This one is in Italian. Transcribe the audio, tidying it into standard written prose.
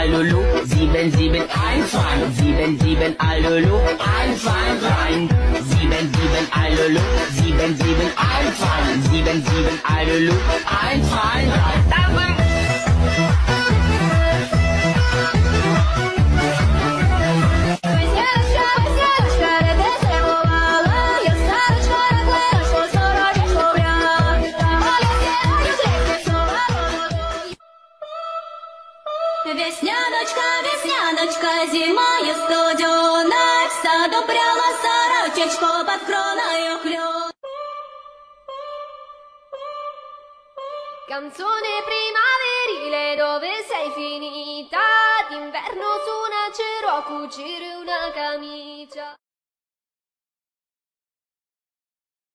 Alulu, 771, 77 Alulu, einfallen rein. 77 Alulu, 77 77 Alulu, einfallen rein. Весняночка, весняночка, зимою студеной, в саду пряла сорочечку под кроною клен. Canzone primaverile, dove sei finita? D'inverno su una cero a cucire una camicia.